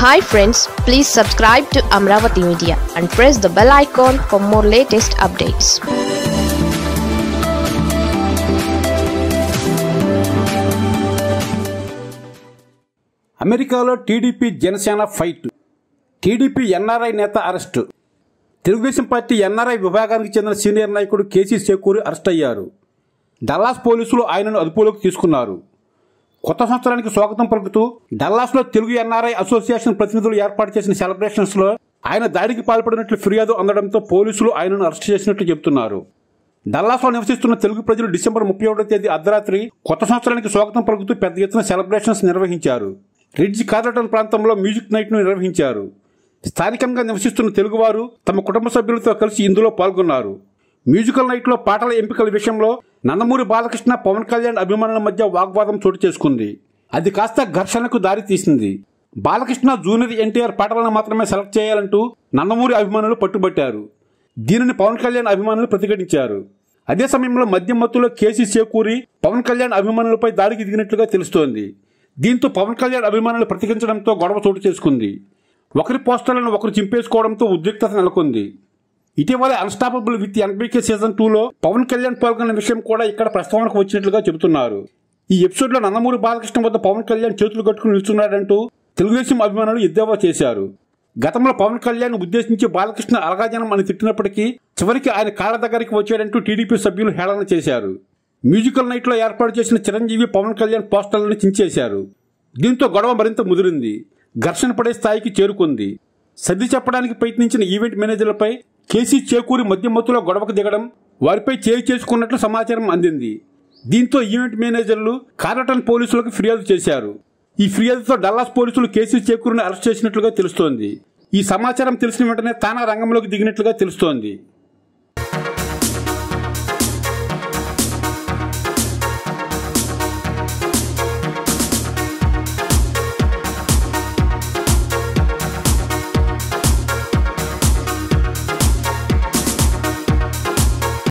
Hi friends, please subscribe to Amaravathi Media and press the bell icon for more latest updates. అమెరికాలో TDP Janasena fight. TDP NRI నేత అరెస్టు. Telugu Desam party NRI విభాగానికి చెందిన senior నాయకుడు Chekuri arrest అయ్యారు. Dallas పోలీసులు ఆయనను అదుపులోకి తీసుకున్నారు. కొత్త సంవత్సరానికి స్వాగతం పలుకుతూ డల్లాస్లో తెలుగు ఎన్ఆర్ఐ అసోసియేషన్ ప్రతినిధులు ఏర్పాటు చేసిన సెలబ్రేషన్స్లో ఆయన దాడికి పాల్పడినట్లు ఫిర్యాదు అందడంతో పోలీసులు ఆయనను అరెస్ట్ చేసినట్లు చెబుతున్నారు. డల్లాస్లో నివసిస్తున్న తెలుగు ప్రజలు డిసెంబర్ 31వ తేదీ అర్ధరాత్రి కొత్త సంవత్సరానికి స్వాగతం పలుకుతూ పెద్ద ఎత్తున సెలబ్రేషన్స్ నిర్వహించారు. రిడ్జ్ కార్లటన్ ప్రాంతంలో మ్యూజిక్ నైట్ను నిర్వహించారు. స్థానికంగా నివసిస్తున్న తెలుగువారు తమ కుటుంబ సభ్యులతో కలిసి ఇందులో పాల్గొన్నారు. మ్యూజికల్ నైట్లో పాటల ఎంపికల విషయంలో నందమూరి బాలకృష్ణ, పవన్ కళ్యాణ్ అభిమానుల మధ్య వాగ్వాదం చోటు చేసుకుంది. అది కాస్త ఘర్షణకు దారి తీసింది. బాలకృష్ణ, జూనియర్ ఎన్టీఆర్ పాటలను మాత్రమే సెలెక్ట్ చేయాలంటూ నందమూరి అభిమానులు పట్టుబట్టారు. దీనిని పవన్ కళ్యాణ్ అభిమానులు ప్రతిఘటించారు. అదే సమయంలో మద్యం మత్తులో చెకూరి పవన్ కళ్యాణ్ అభిమానులపై దాడికి దిగినట్లుగా తెలుస్తోంది. దీంతో పవన్ కళ్యాణ్ అభిమానులు ప్రతిఘటించడంతో గొడవ చోటు చేసుకుంది. ఒకరి పోస్టర్లను ఒకరు చింపేసుకోవడంతో ఉద్రిక్తత నెలకొంది. ఇటీవల అన్స్టాపబుల్ విత్ ఎన్బీకే సీజన్ 2లో పవన్ కళ్యాణ్ పాల్గొన్న విషయం కూడా ఇక్కడ ప్రస్తావనకు వచ్చినట్లుగా చెబుతున్నారు. ఈ ఎపిసోడ్లో నందమూరి బాలకృష్ణ వద్ద పవన్ కళ్యాణ్ చేతులు కట్టుకుని నిల్చున్నాడంటూ తెలుగుదేశం అభిమానులు ఎద్దేవా చేశారు. గతంలో పవన్ కళ్యాణ్ ఉద్దేశించి బాలకృష్ణ అలగాజనం అని తిట్టినప్పటికీ చివరికి ఆయన కాళ్ళ దగ్గరికి వచ్చాడంటూ టీడీపీ సభ్యులు హేళన చేశారు. మ్యూజికల్ నైట్లో ఏర్పాటు చేసిన చిరంజీవి, పవన్ కళ్యాణ్ పోస్టర్లను చించేశారు. దీంతో గొడవ మరింత ముదిరింది. ఘర్షణ పడే స్థాయికి చేరుకుంది. సర్ది చెప్పడానికి ప్రయత్నించిన ఈవెంట్ మేనేజర్లపై చెకూరి మద్యం మత్తులో గొడవకు దిగడం, వారిపై చేసుకున్నట్లు సమాచారం అందింది. దీంతో ఈవెంట్ మేనేజర్లు కార్లటన్ పోలీసులకు ఫిర్యాదు చేశారు. ఈ ఫిర్యాదుతో డల్లాస్ పోలీసులు చెకూరిని అరెస్ట్ చేసినట్లుగా తెలుస్తోంది. ఈ సమాచారం తెలిసిన వెంటనే తానా రంగంలోకి దిగినట్లుగా తెలుస్తోంది.